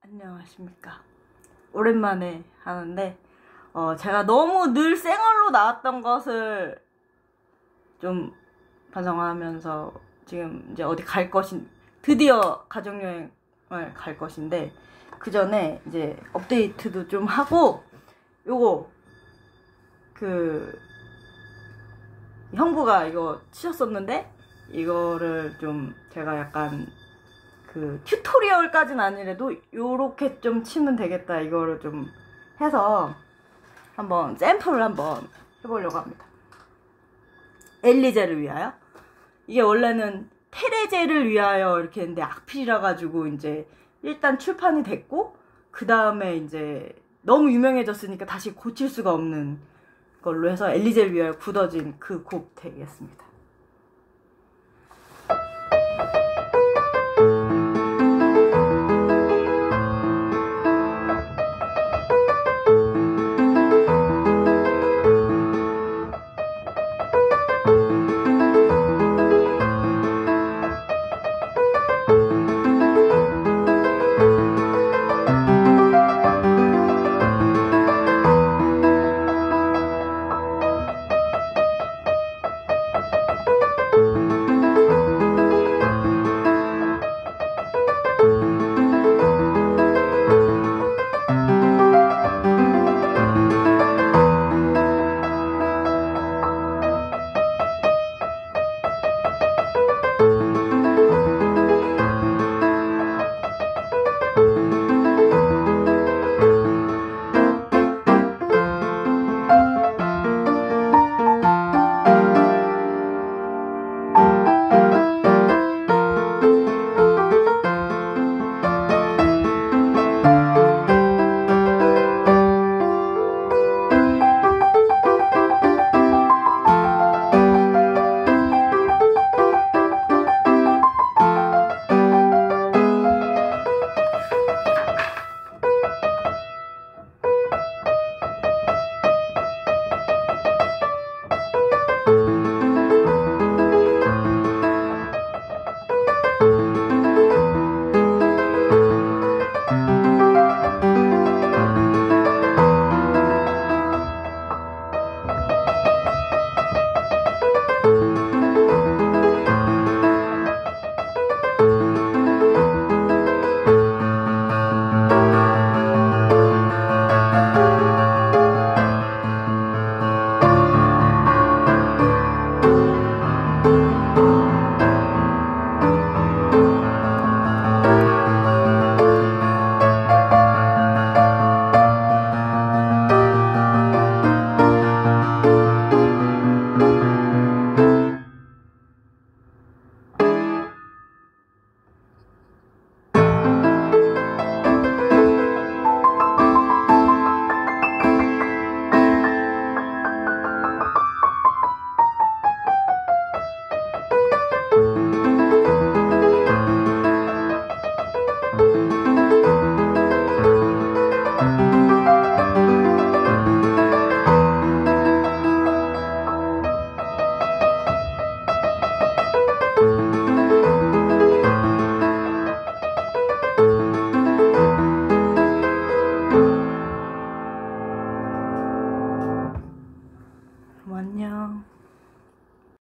안녕하십니까. 오랜만에 하는데 제가 너무 늘 쌩얼로 나왔던 것을 좀 반성하면서 지금 이제 어디 갈 드디어 가족여행을 갈 것인데, 그 전에 이제 업데이트도 좀 하고, 요거 형부가 이거 치셨었는데 이거를 좀 제가 약간 튜토리얼까지는 아니래도 요렇게 좀 치면 되겠다, 이거를 좀 해서 한번 샘플을 한번 해보려고 합니다. 엘리제를 위하여. 이게 원래는 테레제를 위하여 이렇게 했는데 악필이라 가지고 이제 일단 출판이 됐고, 그 다음에 이제 너무 유명해졌으니까 다시 고칠 수가 없는 걸로 해서 엘리제를 위하여 굳어진 그 곡 되겠습니다.